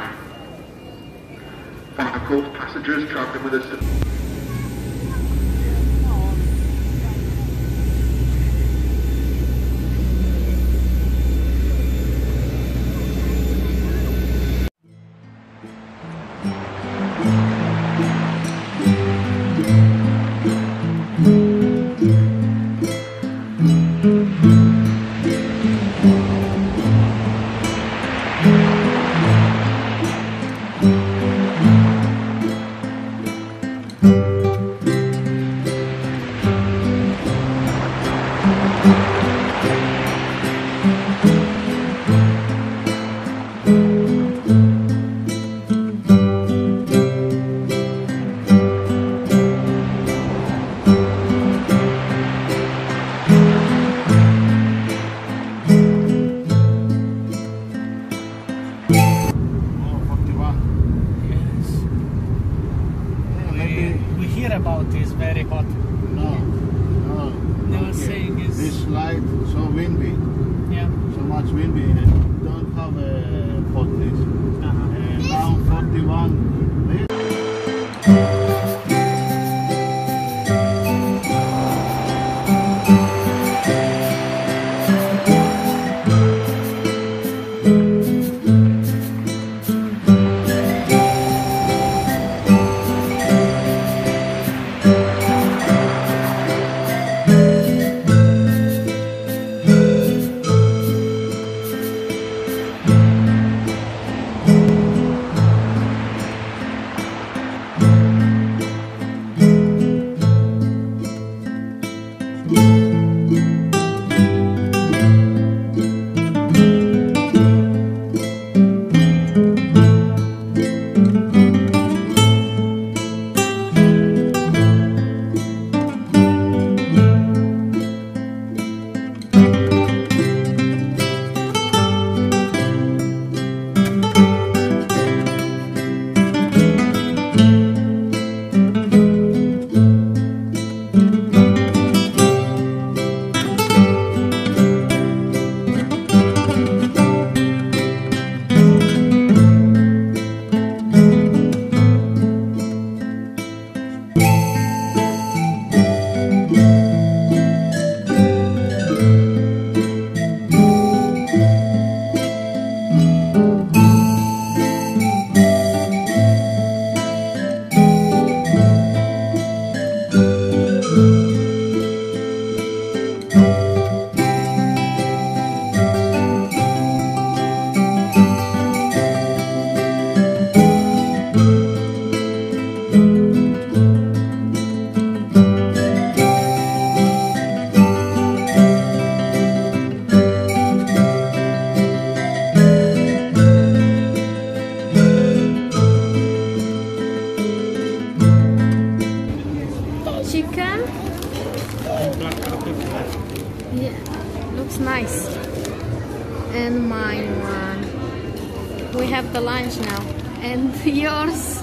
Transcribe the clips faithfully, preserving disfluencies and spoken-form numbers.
line. Final call to passengers travelling with us to about is very hot. No, no. They were okay. saying is this light so windy. Yeah. So much windy in it. Don't have a hot this. Uh-huh. And now forty-one. This. Chicken. Yeah, looks nice. And mine one. We have the lunch now. And yours.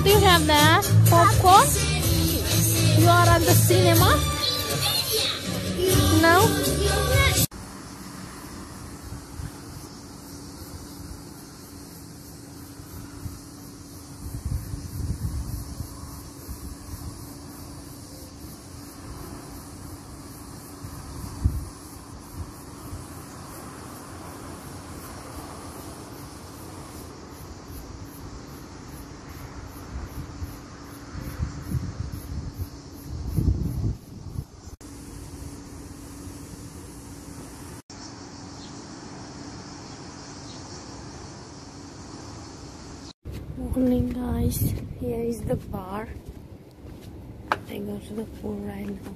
What do you have there? Popcorn? You are at the cinema? No? Morning guys, here is the bar. I go to the pool right now.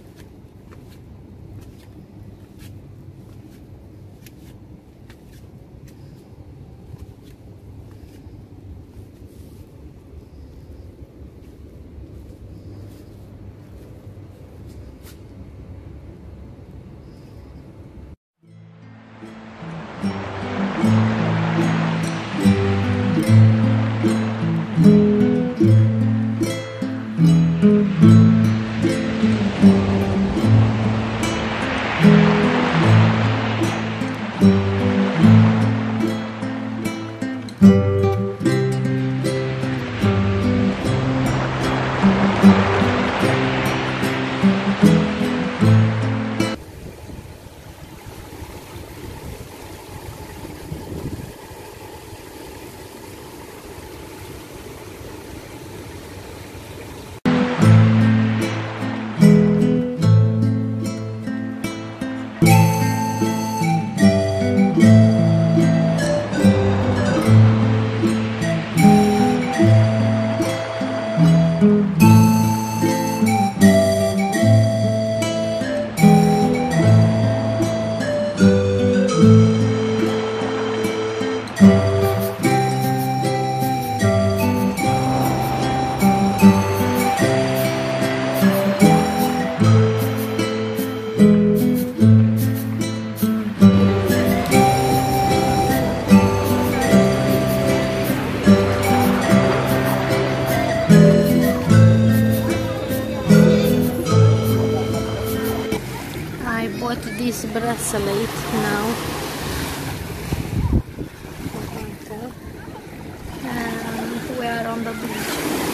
This bracelet now, and we are on the beach.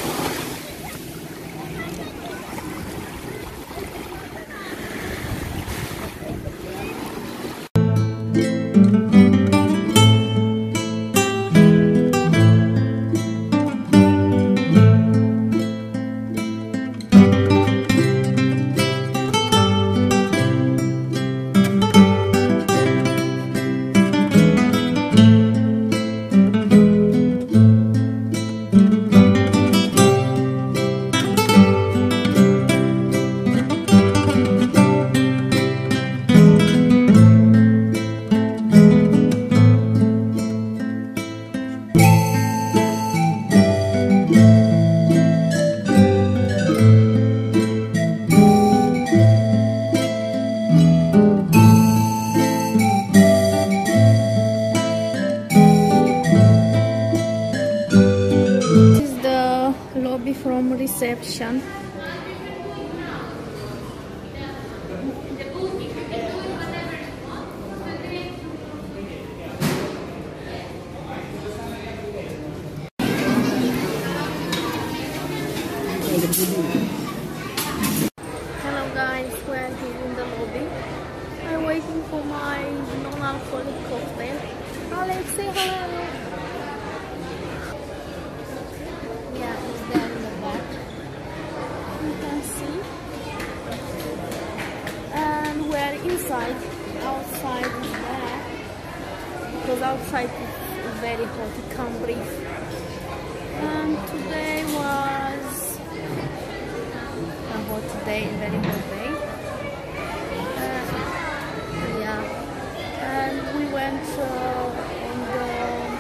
From reception. Hello guys, we're here in the lobby. I'm waiting for my non-alcoholic cocktail. Alex, say hello. Yeah, it's there in the back. You can see. And we're inside. Outside is there. Because outside is very hot, you can't breathe. And today was a hot day, very hot day. Uh, yeah. And we went uh, on the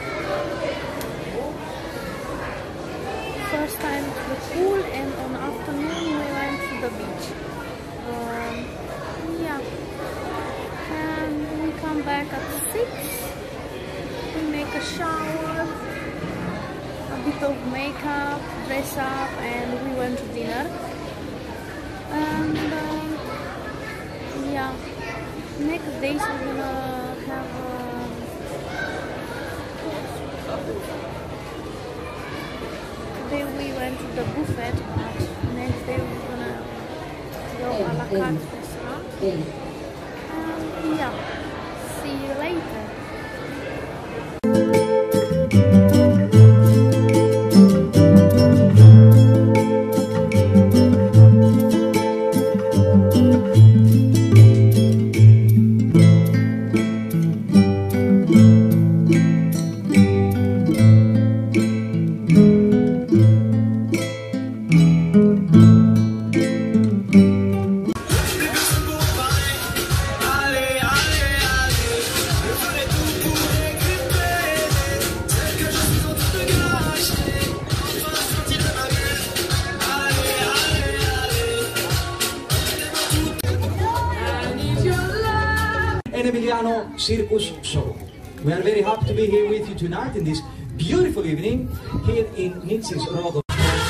first time to the pool, and on afternoon we went to the beach. Um, yeah. And we come back at six. We make a shower, a bit of makeup, dress up, and we went to dinner. And um, yeah, next days we're gonna have um, today we went to the buffet, but next day we're gonna go a la carte restaurant. And yeah, see you later. Circus show. We are very happy to be here with you tonight in this beautiful evening here in Mitsis, Rodos.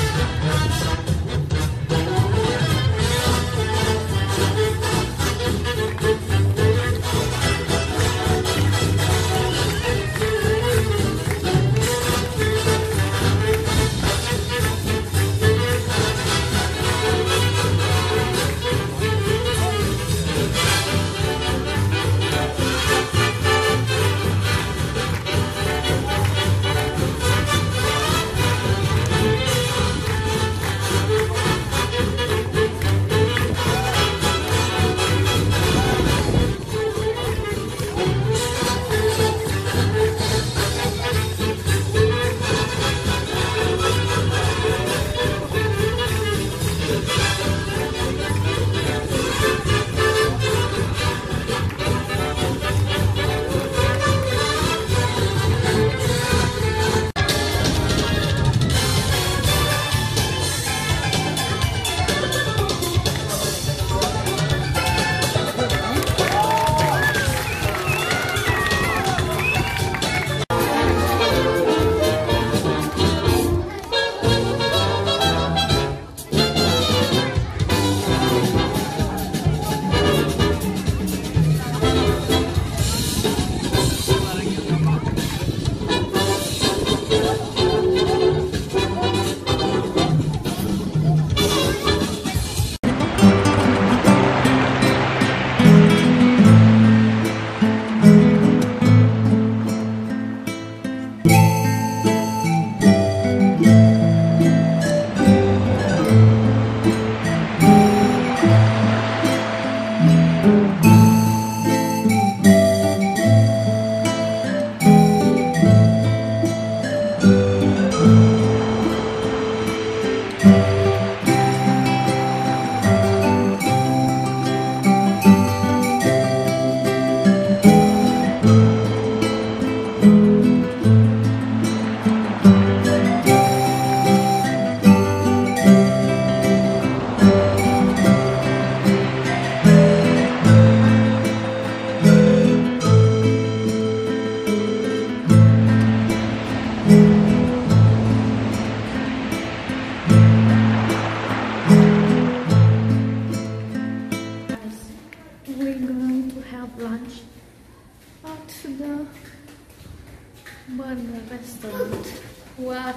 burger restaurant. What?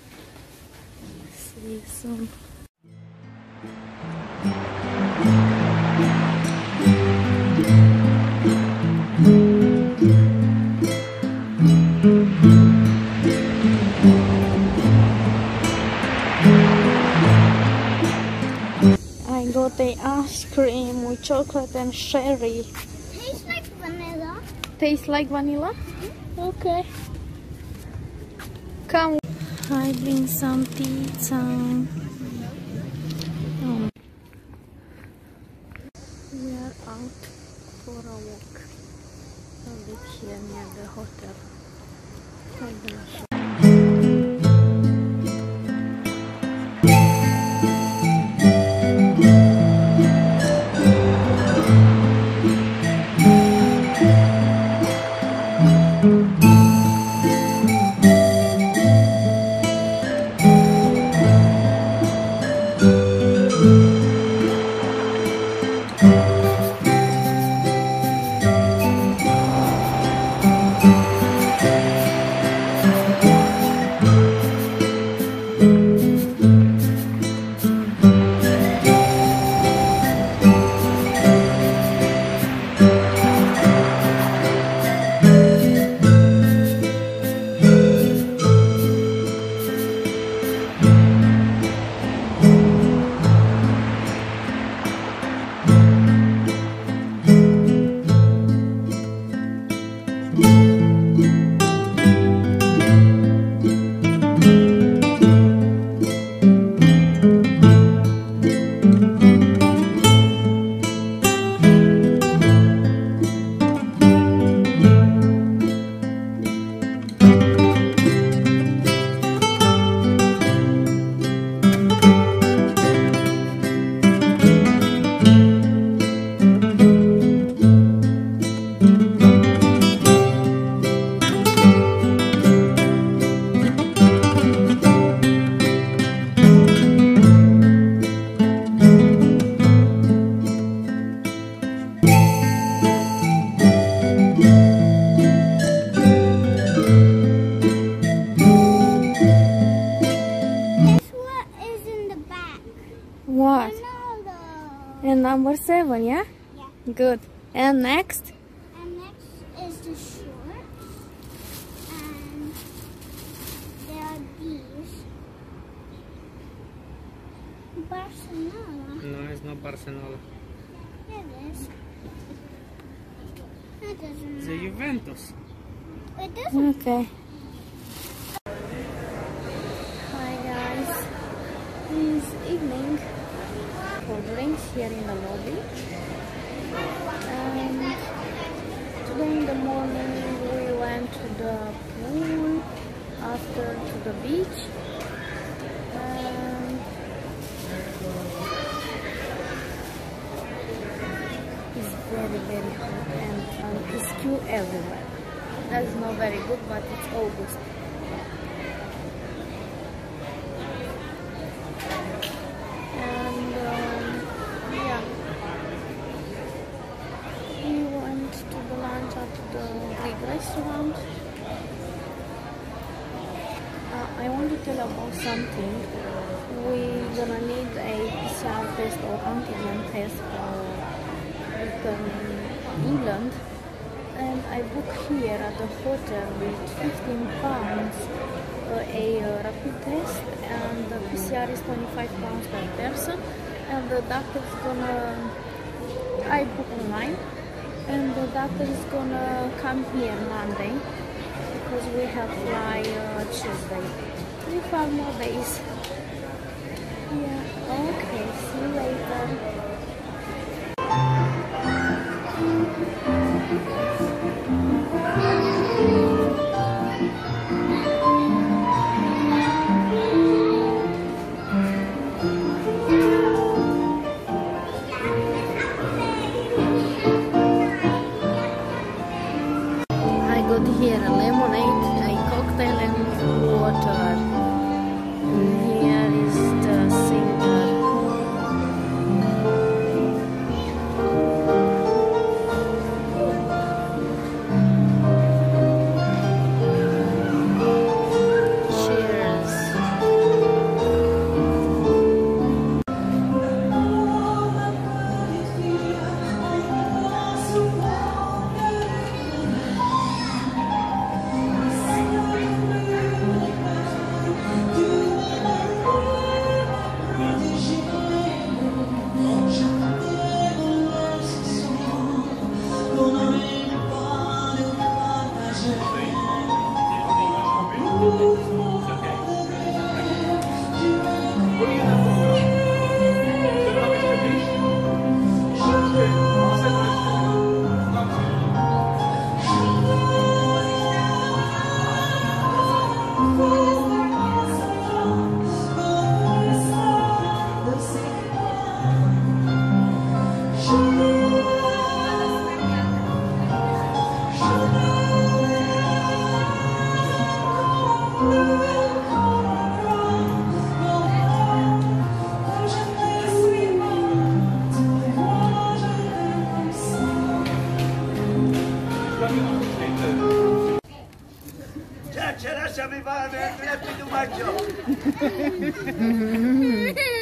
See you soon. I got the ice cream with chocolate and cherry. Tastes like vanilla. Tastes like vanilla? Okay. Come. I bring some pizza. Oh. We are out for a walk. A bit here near the hotel. I'm gonna show. number seven, yeah? Yeah. Good. And next? And next is the shore. And there are these. Barcelona. No, it's not Barcelona. It is. It doesn't It's matter. Juventus. It doesn't. Okay. Hi guys. It's evening. For drinks here in the lobby. And today in the morning we went to the pool, after to the beach. And it's very very hot and um, it's queue everywhere. That's not very good, but it's August. And um, yeah, we went to the lunch at the Greek restaurant. Uh, I want to tell about something. We're gonna need a P C R test or antigen test for return England. And I booked here at the hotel with fifteen pounds uh, a uh, rapid test, and the P C R is twenty-five pounds per person. And the doctor is gonna, I book online, and the doctor is gonna come here Monday because we have fly uh, Tuesday. We five more days. Yeah. Okay. See you later. Here a lemonade, a cocktail and water. And here is the singer. Ciao, ce lasciami fare per il più maggio.